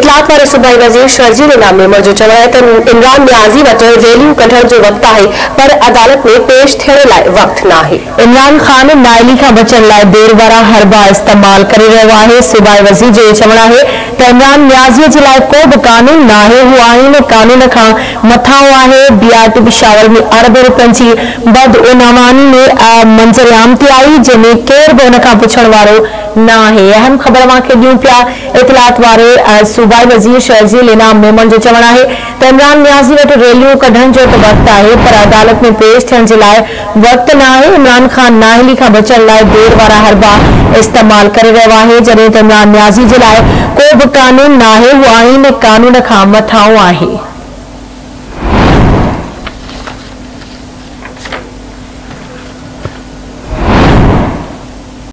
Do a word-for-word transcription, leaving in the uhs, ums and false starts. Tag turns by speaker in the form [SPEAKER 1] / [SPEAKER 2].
[SPEAKER 1] इतलात वारे सूबाई वज़ीर शर्जील इनाम मेमण जो चवणु आहे त इमरान नियाज़ी वटि रैलियूं कढण जो वक़्तु आहे, पर अदालत में पेश थियण लाइ वक़्तु न आहे। इमरान ख़ान नाइली खां बचण लाइ देर वारा हरबा इस्तेमाल करे रहियो आहे। सूबाई वज़ीर जो चवणु आहे त इमरान नियाज़ीअ जे लाइ को बि कानून न आहे, हू आईन कानून खां मथां आहे। बीआरटी पिशावर में अरब रुपयनि जी बदउनवानी में मंज़रिआम थी आई, जंहिंमें केर बि हुन खां पुछण वारो न आहे। अहम ख़बर मांखे ॾियूं पिया। इतलात वारे सूबाई वज़ीर शर्जील इनाम मेमण जो चवणु आहे त इमरान नियाज़ी वटि रैलियूं कढण जो त वक़्तु आहे, पर अदालत में पेश थियण जे लाइ वक़्तु न आहे। इमरान ख़ान नाअहली खां बचण लाइ देर वारा हरबा इस्तेमाल करे रहियो आहे, जॾहिं त इमरान नियाज़ी जे लाइ को बि कानून न आहे, हू आईन कानून खां मथां आहे।